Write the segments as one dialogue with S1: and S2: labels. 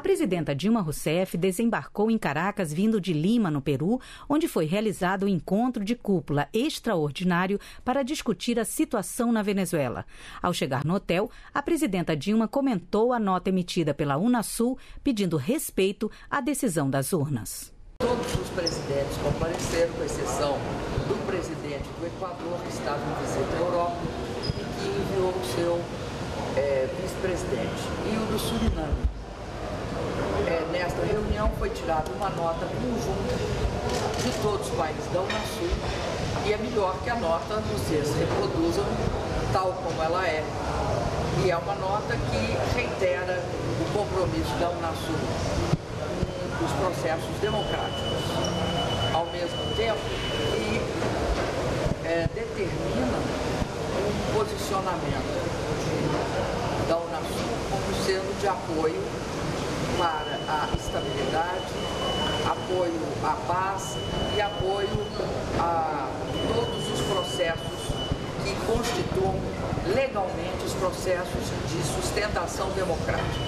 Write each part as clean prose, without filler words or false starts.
S1: presidenta Dilma Rousseff desembarcou em Caracas vindo de Lima, no Peru, onde foi realizado o encontro de cúpula extraordinário para discutir a situação na Venezuela. Ao chegar no hotel, a presidenta Dilma comentou a nota emitida pela Unasul pedindo respeito à decisão das urnas.
S2: Todos os presidentes compareceram, com exceção do presidente do Equador, que estava em visita à Europa e que enviou o seu vice-presidente, e o do Suriname. Nesta reunião foi tirada uma nota conjunta de todos os países da Unasul e é melhor que a nota vocês reproduzam tal como ela é. E é uma nota que reitera o compromisso da Unasul com os processos democráticos, ao mesmo tempo que determina um posicionamento da Unasul como sendo de apoio para a estabilidade, apoio à paz e apoio a todos os processos que constituam legalmente os processos de sustentação democrática.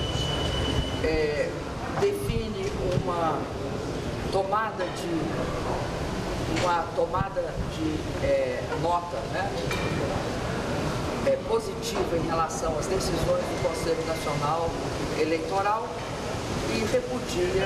S2: Define uma tomada de nota, né, positiva em relação às decisões do Conselho Nacional Eleitoral e repudia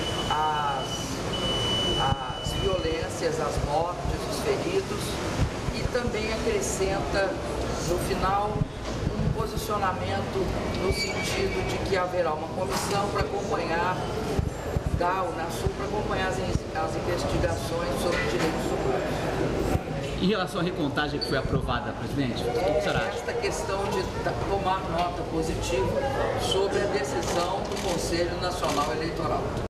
S2: as violências, as mortes, os feridos e também acrescenta no final um posicionamento no sentido de que haverá uma comissão para acompanhar da Unasul para acompanhar as investigações sobre direitos humanos.
S3: Em relação à recontagem que foi aprovada, presidente, o que a senhora acha?
S2: Esta questão de tomar nota positiva sobre a decisão do Conselho Nacional Eleitoral.